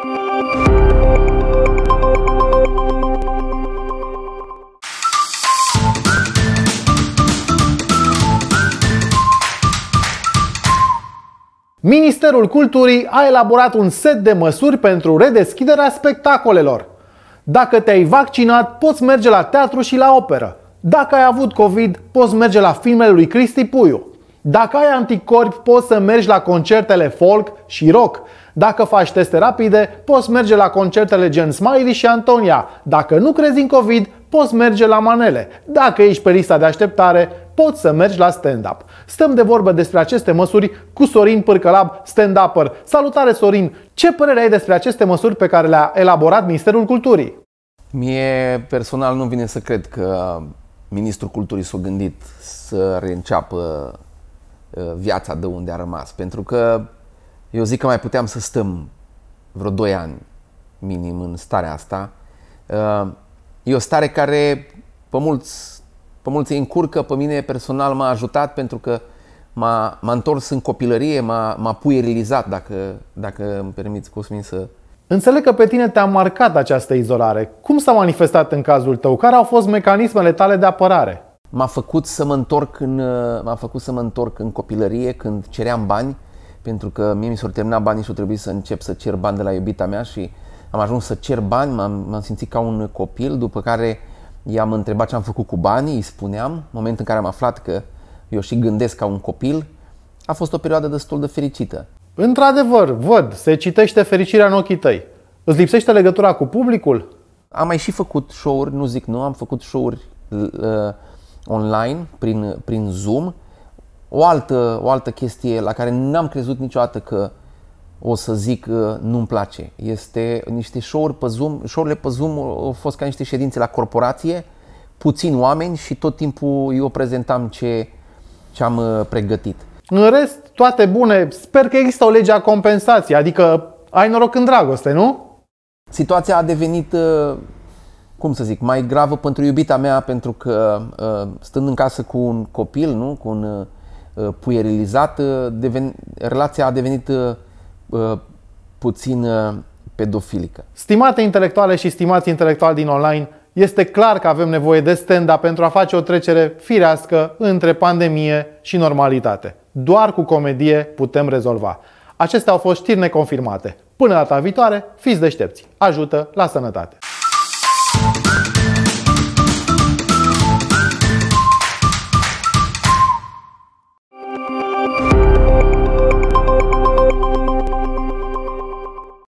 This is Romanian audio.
Ministerul Culturii a elaborat un set de măsuri pentru redeschiderea spectacolelor. Dacă te-ai vaccinat, poți merge la teatru și la operă. Dacă ai avut COVID, poți merge la filmele lui Cristi Puiu. Dacă ai anticorpi, poți să mergi la concertele folk și rock. Dacă faci teste rapide, poți merge la concertele gen Smiley și Antonia. Dacă nu crezi în COVID, poți merge la manele. Dacă ești pe lista de așteptare, poți să mergi la stand-up. Stăm de vorbă despre aceste măsuri cu Sorin Pârcălab, stand-upper. Salutare, Sorin! Ce părere ai despre aceste măsuri pe care le-a elaborat Ministerul Culturii? Mie personal nu vine să cred că Ministrul Culturii s-a gândit să reînceapă viața de unde a rămas. Pentru că eu zic că mai puteam să stăm vreo 2 ani minim în starea asta. E o stare care pe mulți îi încurcă, pe mine personal m-a ajutat pentru că m-a întors în copilărie, m-a puerilizat, dacă îmi permiți, Cosmin, să... Înțeleg că pe tine te-a marcat această izolare. Cum s-a manifestat în cazul tău? Care au fost mecanismele tale de apărare? M-a făcut să mă întorc în copilărie când ceream bani, pentru că mie mi s-au terminat banii și a trebuit să încep să cer bani de la iubita mea și am ajuns să cer bani, m-am simțit ca un copil, după care i-am întrebat ce am făcut cu banii, îi spuneam, în momentul în care am aflat că eu și gândesc ca un copil, a fost o perioadă destul de fericită. Într-adevăr, văd, se citește fericirea în ochii tăi. Îți lipsește legătura cu publicul? Am mai și făcut show-uri, nu zic nu, am făcut show-uri online, prin Zoom. O altă chestie la care n-am crezut niciodată că o să zic nu-mi place. Este niște show-uri pe Zoom. Show-urile pe Zoom au fost ca niște ședințe la corporație, puțini oameni și tot timpul eu prezentam ce am pregătit. În rest, toate bune. Sper că există o lege a compensației, adică ai noroc în dragoste, nu? Situația a devenit, cum să zic, mai gravă pentru iubita mea, pentru că stând în casă cu un copil, nu? Cu un puerilizat, relația a devenit puțin pedofilică. Stimate intelectuale și stimați intelectuali din online, este clar că avem nevoie de stand-up pentru a face o trecere firească între pandemie și normalitate. Doar cu comedie putem rezolva. Acestea au fost știri neconfirmate. Până data viitoare, fiți deștepți. Ajută la sănătate!